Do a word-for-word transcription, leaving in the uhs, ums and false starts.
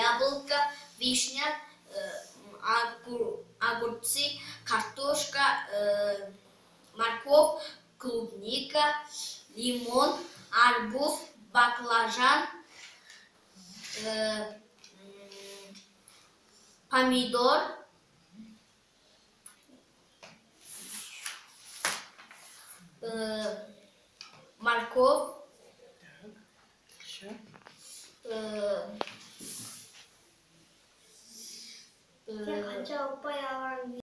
яблоко, вишня, огурцы, картошка, морковь, клубника, лимон, арбуз, баклажан, помидор, морковь, Я хотела появиться.